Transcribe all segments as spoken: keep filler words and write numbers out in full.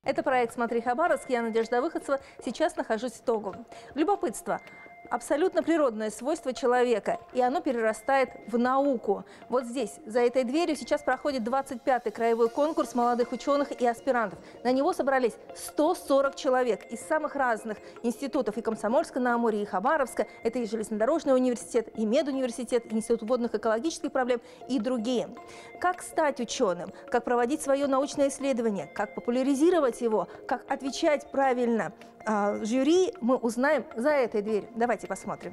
Это проект «Смотри, Хабаровск». Я Надежда Выходцева. Сейчас нахожусь в Тогу. Любопытство. Абсолютно природное свойство человека, и оно перерастает в науку. Вот здесь, за этой дверью, сейчас проходит двадцать пятый краевой конкурс молодых ученых и аспирантов. На него собрались сто сорок человек из самых разных институтов и Комсомольска-на-Амуре, и Хабаровска. Это и железнодорожный университет, и медуниверситет, и Институт водных экологических проблем, и другие. Как стать ученым, как проводить свое научное исследование, как популяризировать его, как отвечать правильно а, жюри, мы узнаем за этой дверью. Давайте посмотрим.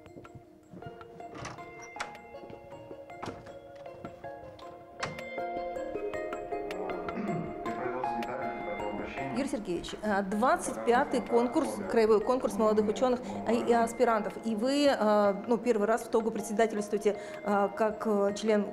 Юрий Сергеевич, двадцать пятый конкурс, краевой конкурс молодых ученых и аспирантов. И вы ну, первый раз в Тогу председательствуете как член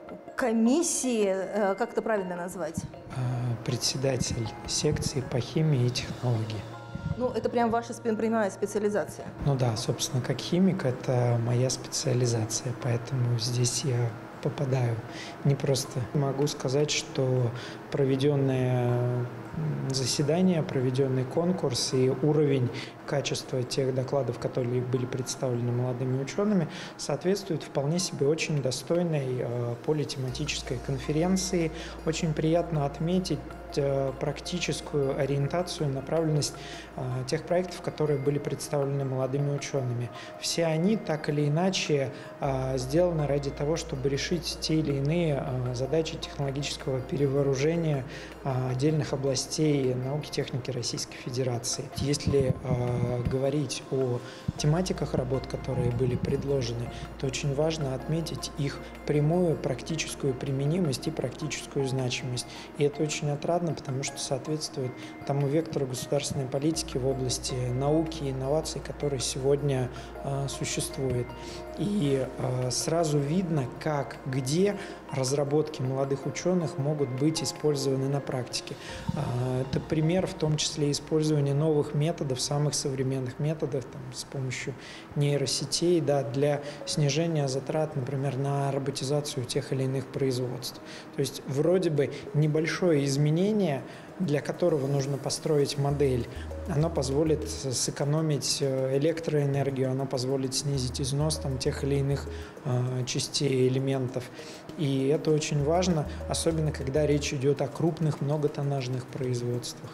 комиссии, как это правильно назвать? Председатель секции по химии и технологии. Ну, это прям ваша прямая специализация. Ну да, собственно, как химик, это моя специализация, поэтому здесь я попадаю непросто. Могу сказать, что проведенное заседание, проведенный конкурс и уровень качества тех докладов, которые были представлены молодыми учеными, соответствует вполне себе очень достойной э, политематической конференции. Очень приятно отметить э, практическую ориентацию, направленность э, тех проектов, которые были представлены молодыми учеными. Все они так или иначе э, сделаны ради того, чтобы решить те или иные э, задачи технологического перевооружения э, отдельных областей науки, техники Российской Федерации. Если э, говорить о тематиках работ, которые были предложены, то очень важно отметить их прямую практическую применимость и практическую значимость. И это очень отрадно, потому что соответствует тому вектору государственной политики в области науки и инноваций, который сегодня э, существует. И э, сразу видно, как, где разработки молодых ученых могут быть использованы на практике. Э, это пример в том числе использования новых методов, самых современных методов там, с помощью нейросетей, да, для снижения затрат, например, на роботизацию тех или иных производств. То есть вроде бы небольшое изменение, для которого нужно построить модель, оно позволит сэкономить электроэнергию, оно позволит снизить износ там, тех или иных э, частей, элементов. И это очень важно, особенно когда речь идет о крупных многотоннажных производствах.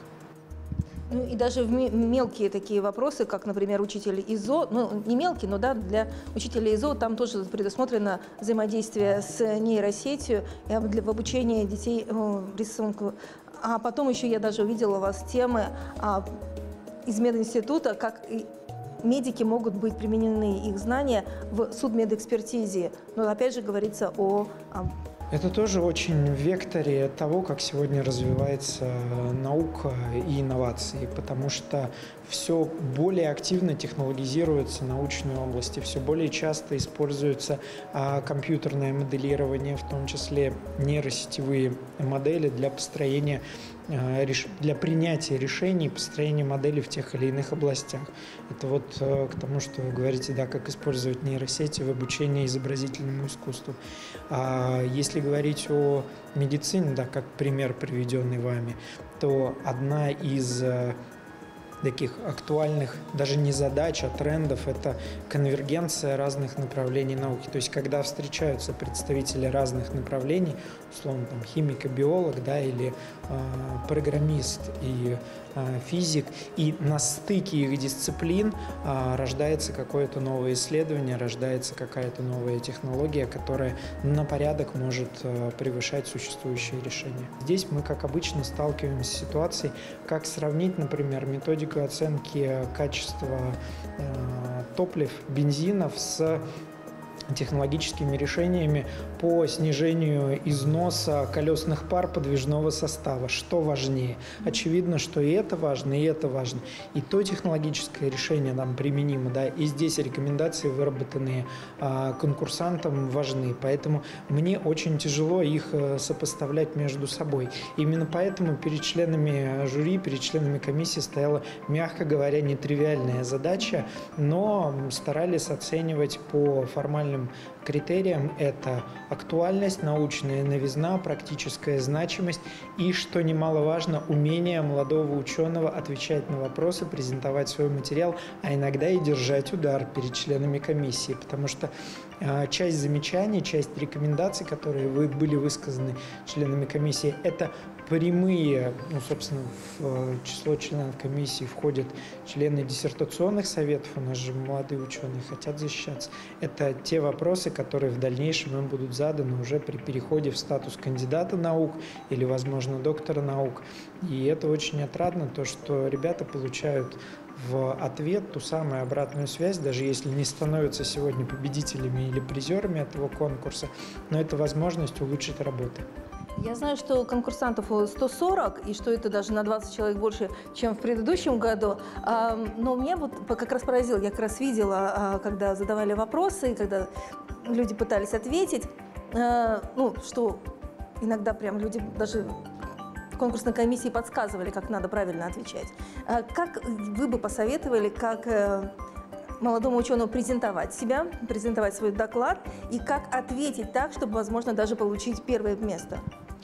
Ну и даже в мелкие такие вопросы, как, например, учитель ИЗО, ну не мелкие, но да, для учителя ИЗО там тоже предусмотрено взаимодействие с нейросетью для, в обучении детей э, рисунку. А потом еще я даже увидела у вас темы а, из мединститута, как и медики могут быть применены, их знания в судмедэкспертизе. Но опять же говорится о... о Это тоже очень в векторе того, как сегодня развивается наука и инновации, потому что все более активно технологизируются научные области, все более часто используется а, компьютерное моделирование, в том числе нейросетевые модели для построения, а, реш... для принятия решений, построения моделей в тех или иных областях. Это вот а, к тому, что вы говорите, да, как использовать нейросети в обучении изобразительному искусству. А, если говорить о медицине, да, как пример, приведенный вами, то одна из таких актуальных, даже не задач, а трендов, это конвергенция разных направлений науки. То есть, когда встречаются представители разных направлений, условно, там, химик и биолог, да, или э, программист и э, физик, и на стыке их дисциплин э, рождается какое-то новое исследование, рождается какая-то новая технология, которая на порядок может э, превышать существующие решения. Здесь мы, как обычно, сталкиваемся с ситуацией, как сравнить, например, методику оценки качества э, топлив, бензинов с технологическими решениями по снижению износа колесных пар подвижного состава. Что важнее? Очевидно, что и это важно, и это важно. И то технологическое решение нам применимо, да, и здесь рекомендации, выработанные а, конкурсантом, важны. Поэтому мне очень тяжело их сопоставлять между собой. Именно поэтому перед членами жюри, перед членами комиссии стояла, мягко говоря, нетривиальная задача, но старались оценивать по формальному формальным критериям – это актуальность, научная новизна, практическая значимость и, что немаловажно, умение молодого ученого отвечать на вопросы, презентовать свой материал, а иногда и держать удар перед членами комиссии, потому что э, часть замечаний, часть рекомендаций, которые вы, были высказаны членами комиссии, это прямые, ну, собственно, в число членов комиссии входят члены диссертационных советов, у нас же молодые ученые хотят защищаться. Это те вопросы, которые в дальнейшем им будут заданы уже при переходе в статус кандидата наук или, возможно, доктора наук. И это очень отрадно, то, что ребята получают в ответ ту самую обратную связь, даже если не становятся сегодня победителями или призерами этого конкурса, но это возможность улучшить работу. Я знаю, что конкурсантов сто сорок, и что это даже на двадцать человек больше, чем в предыдущем году. Но меня вот как раз поразило, я как раз видела, когда задавали вопросы, когда люди пытались ответить, ну, что иногда прям люди даже в конкурсной комиссии подсказывали, как надо правильно отвечать. Как вы бы посоветовали, как молодому ученому презентовать себя, презентовать свой доклад, и как ответить так, чтобы, возможно, даже получить первое место?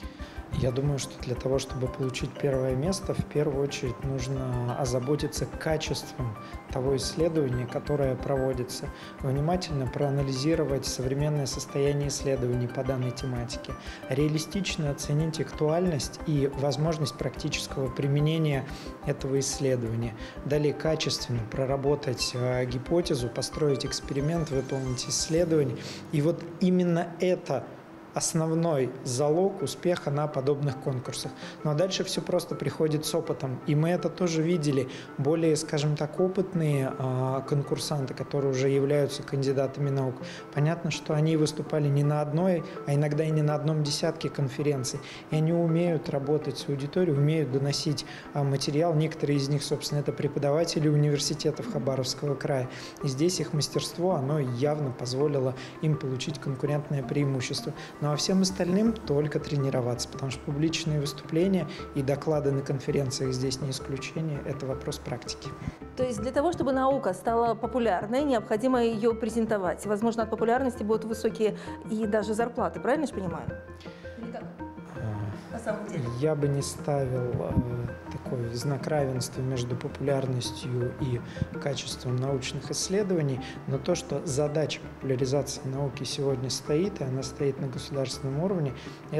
Я думаю, что для того, чтобы получить первое место, в первую очередь нужно озаботиться качеством того исследования, которое проводится, внимательно проанализировать современное состояние исследований по данной тематике, реалистично оценить актуальность и возможность практического применения этого исследования, далее качественно проработать э, гипотезу, построить эксперимент, выполнить исследование. И вот именно это основной залог успеха на подобных конкурсах. Ну а дальше все просто приходит с опытом. И мы это тоже видели. Более, скажем так, опытные а, конкурсанты, которые уже являются кандидатами наук, понятно, что они выступали не на одной, а иногда и не на одном десятке конференций. И они умеют работать с аудиторией, умеют доносить а, материал. Некоторые из них, собственно, это преподаватели университетов Хабаровского края. И здесь их мастерство, оно явно позволило им получить конкурентное преимущество. Ну а всем остальным только тренироваться, потому что публичные выступления и доклады на конференциях здесь не исключение, это вопрос практики. То есть для того, чтобы наука стала популярной, необходимо ее презентовать. Возможно, от популярности будут высокие и даже зарплаты, правильно я понимаю? Или как? На самом деле? Я бы не ставил такой знак равенства между популярностью и качеством научных исследований, но то, что задача популяризации науки сегодня стоит, и она стоит на государственном уровне,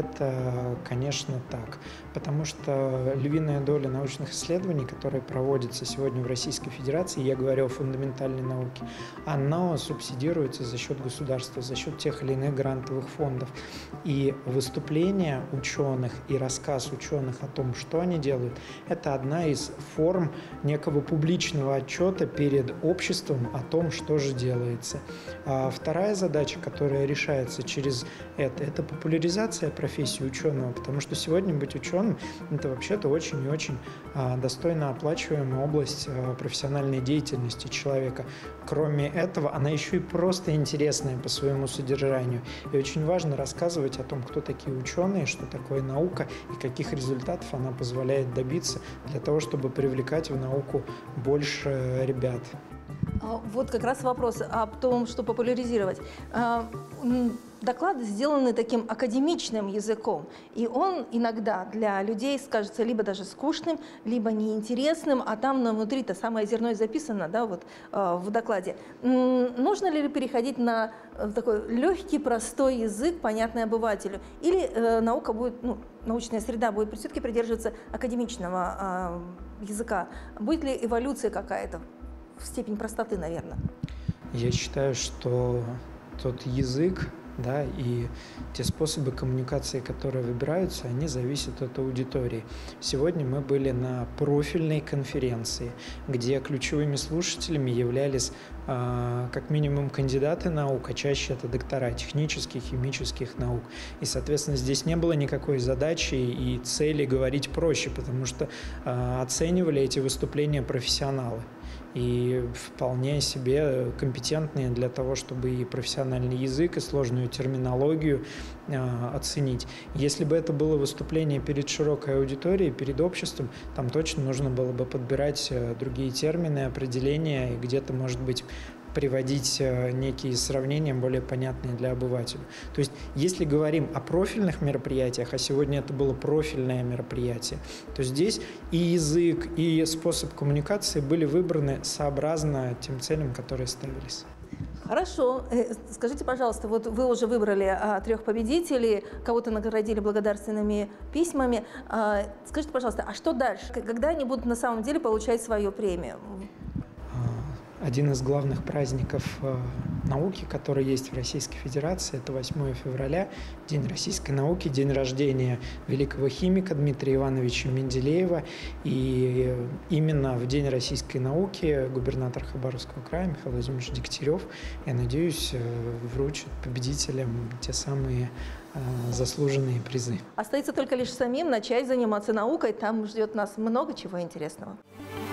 это, конечно, так. Потому что львиная доля научных исследований, которые проводятся сегодня в Российской Федерации, я говорю о фундаментальной науке, она субсидируется за счет государства, за счет тех или иных грантовых фондов. И выступления ученых и рассказ ученых о том, что они делают, это одна из форм некого публичного отчета перед обществом о том, что же делается. А вторая задача, которая решается через это, это популяризация профессии ученого, потому что сегодня быть ученым – это вообще-то очень и очень а, достойно оплачиваемая область а, профессиональной деятельности человека. Кроме этого, она еще и просто интересная по своему содержанию. И очень важно рассказывать о том, кто такие ученые, что такое наука и каких результатов она позволяет добиться для того, чтобы привлекать в науку больше ребят. Вот как раз вопрос о том, что популяризировать. Доклады сделаны таким академичным языком, и он иногда для людей кажется либо даже скучным, либо неинтересным, а там внутри-то самое зерно и записано, да, вот, в докладе. Нужно ли переходить на такой легкий, простой язык, понятный обывателю? Или наука будет, ну, научная среда будет все-таки придерживаться академичного языка? Будет ли эволюция какая-то в степень простоты, наверное? Я считаю, что тот язык, да, и те способы коммуникации, которые выбираются, они зависят от аудитории. Сегодня мы были на профильной конференции, где ключевыми слушателями являлись э, как минимум кандидаты наук, а чаще это доктора технических, химических наук. И, соответственно, здесь не было никакой задачи и цели говорить проще, потому что э, оценивали эти выступления профессионалы. И вполне себе компетентные для того, чтобы и профессиональный язык, и сложную терминологию э, оценить. Если бы это было выступление перед широкой аудиторией, перед обществом, там точно нужно было бы подбирать другие термины, определения, и где-то, может быть, приводить некие сравнения более понятные для обывателя. То есть, если говорим о профильных мероприятиях, а сегодня это было профильное мероприятие, то здесь и язык, и способ коммуникации были выбраны сообразно тем целям, которые ставились. Хорошо. Скажите, пожалуйста, вот вы уже выбрали а, трех победителей, кого-то наградили благодарственными письмами. А, скажите, пожалуйста, а что дальше? Когда они будут на самом деле получать свою премию? Один из главных праздников науки, который есть в Российской Федерации, это восьмое февраля, День российской науки, день рождения великого химика Дмитрия Ивановича Менделеева. И именно в День российской науки губернатор Хабаровского края Михаил Владимирович Дегтярев, я надеюсь, вручит победителям те самые заслуженные призы. Остается только лишь самим начать заниматься наукой, там ждет нас много чего интересного.